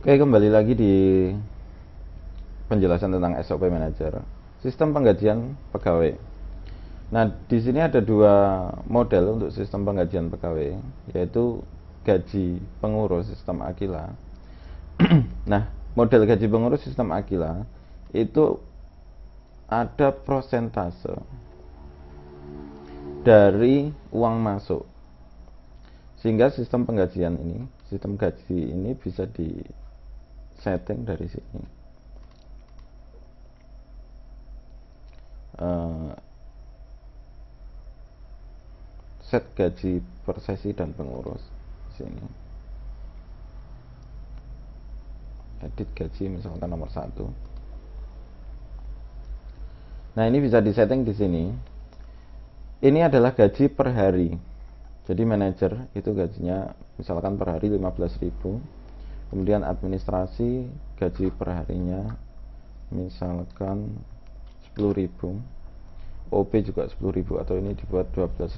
Oke, kembali lagi di penjelasan tentang SOP Manager, sistem penggajian pegawai. Nah, di sini ada dua model untuk sistem penggajian pegawai, yaitu gaji pengurus sistem Aquila. Nah, model gaji pengurus sistem Aquila itu ada prosentase dari uang masuk, sehingga sistem penggajian ini, sistem gaji ini bisa di setting dari sini. Set gaji per sesi dan pengurus sini. Edit gaji misalkan nomor 1. Nah, ini bisa disetting di sini. Ini adalah gaji per hari. Jadi manajer itu gajinya misalkan per hari 15.000. Kemudian administrasi gaji per harinya misalkan 10.000. OP juga 10.000 atau ini dibuat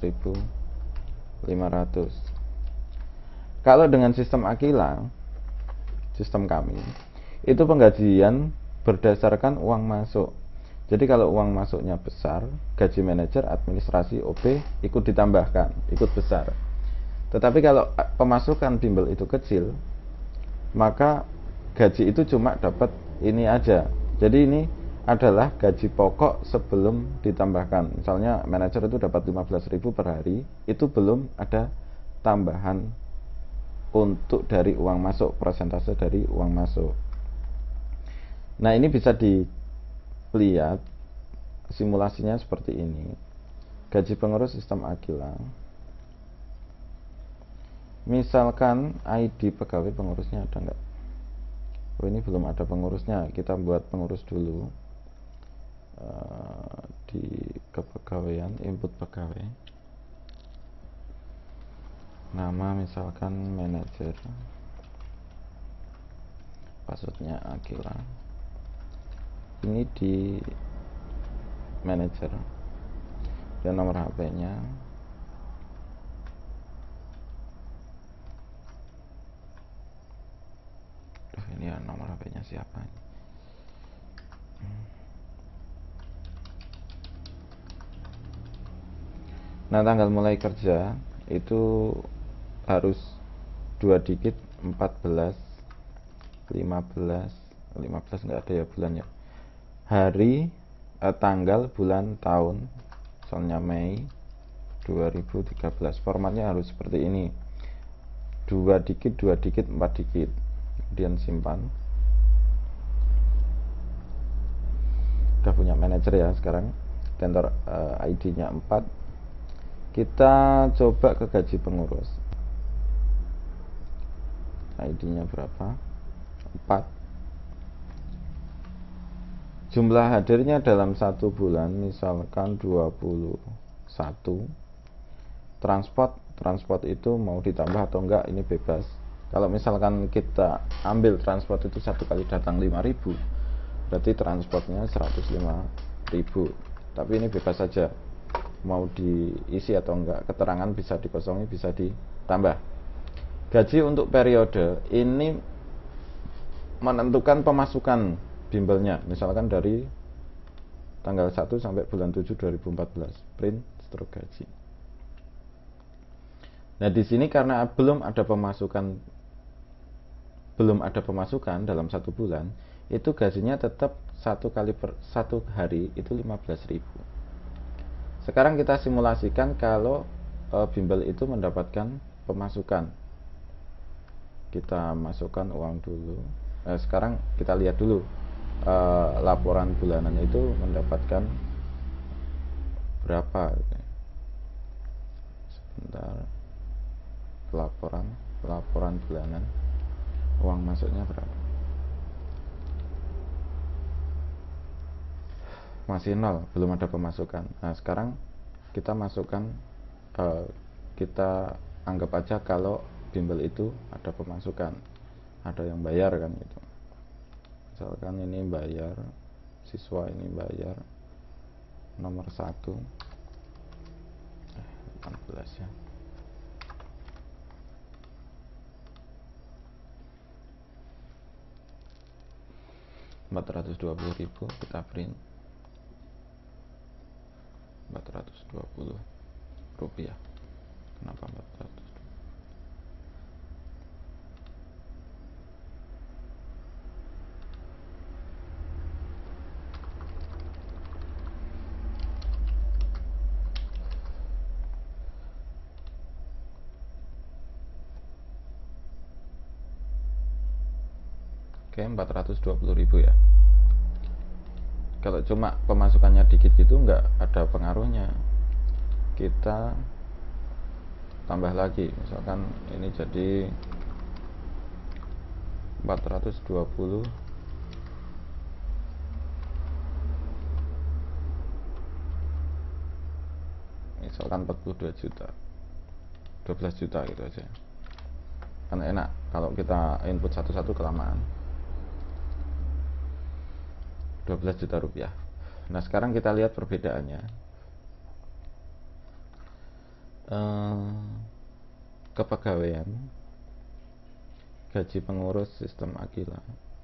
12.500. Kalau dengan sistem Aquila, sistem kami, itu penggajian berdasarkan uang masuk. Jadi kalau uang masuknya besar, gaji manajer, administrasi, OP ikut ditambahkan, ikut besar. Tetapi kalau pemasukan bimbel itu kecil, maka gaji itu cuma dapat ini aja. Jadi ini adalah gaji pokok sebelum ditambahkan. Misalnya manajer itu dapat 15.000 per hari, itu belum ada tambahan untuk dari uang masuk, persentase dari uang masuk. Nah, ini bisa dilihat simulasinya seperti ini. Gaji pengurus sistem Aquila. Misalkan ID pegawai pengurusnya ada enggak? Oh, ini belum ada pengurusnya. Kita buat pengurus dulu. Di kepegawaian, input pegawai. Nama misalkan manajer. Passwordnya Aquila. Ini di manajer. Dan nomor HP-nya. Ini ya nomor HP-nya siapa? Nah, tanggal mulai kerja itu harus 2 digit, 14, 15 nggak ada ya bulannya. Hari, tanggal, bulan, tahun. Misalnya Mei 2013. Formatnya harus seperti ini. 2 digit, 2 digit, 4 digit. Kemudian simpan. Udah punya manajer ya sekarang. Enter ID-nya 4. Kita coba ke gaji pengurus. ID-nya berapa? 4. Jumlah hadirnya dalam 1 bulan misalkan 21. Transport itu mau ditambah atau enggak, ini bebas. Kalau misalkan kita ambil transport itu 1 kali datang 5.000, berarti transportnya 105.000. Tapi ini bebas saja, mau diisi atau enggak, keterangan bisa dikosongi, bisa ditambah. Gaji untuk periode ini menentukan pemasukan bimbelnya, misalkan dari tanggal 1 sampai bulan 7 2014, print struk gaji. Nah, di sini karena belum ada pemasukan dalam 1 bulan, itu gajinya tetap 1 hari itu 15.000. Sekarang kita simulasikan kalau bimbel itu mendapatkan pemasukan. Kita masukkan uang dulu. Sekarang kita lihat dulu laporan bulanan itu mendapatkan berapa. Sebentar. Laporan bulanan, uang masuknya berapa? Masih 0, belum ada pemasukan. Nah, sekarang kita masukkan, kita anggap aja kalau bimbel itu ada pemasukan, ada yang bayar kan gitu. Misalkan ini bayar, siswa ini bayar nomor 1 14 ya. 420.000 kita print. 420 rupiah. Kenapa 400? Oke, 420.000 ya. Kalau cuma pemasukannya dikit gitu nggak ada pengaruhnya. Kita tambah lagi, misalkan ini jadi 420, misalkan 42 juta, 12 juta gitu aja. Kan enak kalau kita input satu-satu kelamaan. 12 juta rupiah. Nah, sekarang kita lihat perbedaannya. Kepegawaian, gaji pengurus sistem Aquila,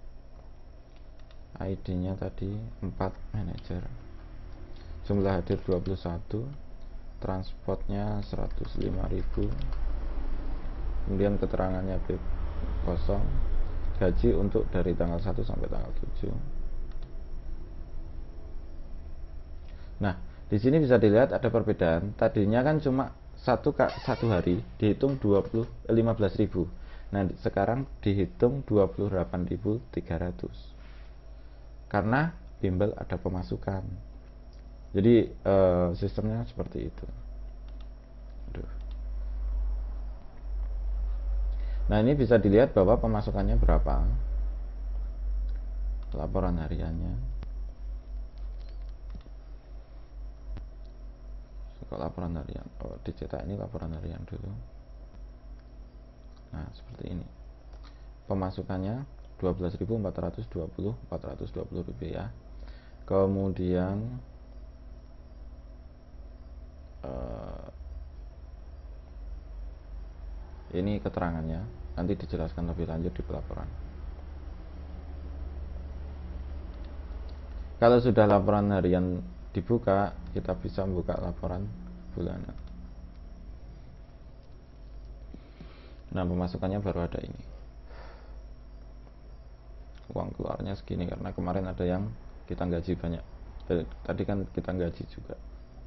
ID-nya tadi 4 manajer, jumlah hadir 21, transportnya 105.000, kemudian keterangannya B kosong, gaji untuk dari tanggal 1 sampai tanggal 7. Nah, di sini bisa dilihat ada perbedaan. Tadinya kan cuma satu hari dihitung 15.000. Nah, sekarang dihitung 28.300. Karena bimbel ada pemasukan. Jadi sistemnya seperti itu. Aduh. Nah, ini bisa dilihat bahwa pemasukannya berapa. Laporan hariannya. Laporan harian, dicetak ini laporan harian dulu. Nah, seperti ini. Pemasukannya 12.420 rupiah. Kemudian ini keterangannya, nanti dijelaskan lebih lanjut di pelaporan. Kalau sudah laporan harian dibuka, kita bisa membuka laporan bulanan. Nah, pemasukannya baru ada ini. Uang keluarnya segini karena kemarin ada yang kita gaji banyak. Tadi kan kita gaji juga.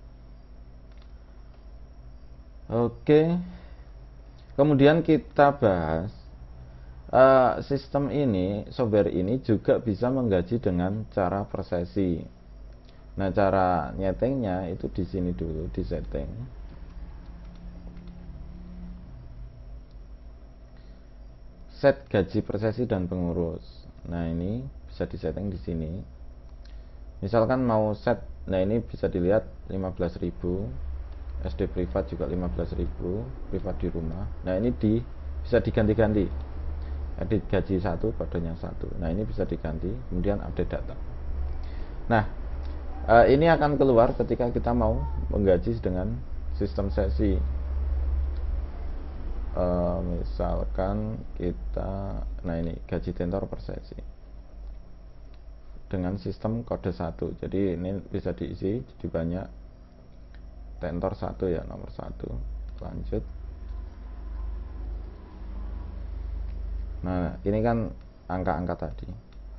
Oke. Kemudian kita bahas sistem ini, software ini juga bisa menggaji dengan cara per sesi. Nah, cara nyetingnya itu di sini dulu, di setting. Set gaji per sesi dan pengurus. Nah, ini bisa disetting di sini. Misalkan mau set, nah ini bisa dilihat 15.000, SD privat juga 15.000, privat di rumah. Nah, ini bisa diganti-ganti. Edit gaji 1, kodenya 1. Nah, ini bisa diganti, kemudian update data. Nah, ini akan keluar ketika kita mau menggaji dengan sistem sesi. Misalkan kita, nah ini gaji tentor per sesi dengan sistem kode 1. Jadi ini bisa diisi jadi banyak. Tentor 1 ya, nomor 1. Lanjut. Nah, ini kan angka-angka tadi.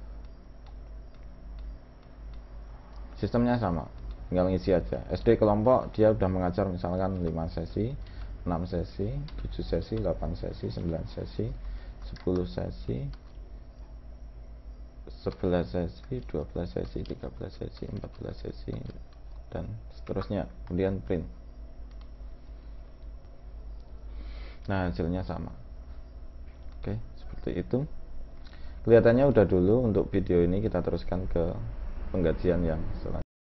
Sistemnya sama, tinggal ngisi aja. SD kelompok dia udah mengajar misalkan 5 sesi, 6 sesi, 7 sesi, 8 sesi, 9 sesi, 10 sesi, 11 sesi, 12 sesi, 13 sesi, 14 sesi, dan seterusnya. Kemudian print. Nah, hasilnya sama. Oke, seperti itu. Kelihatannya udah dulu. Untuk video ini kita teruskan ke penggajian yang selanjutnya.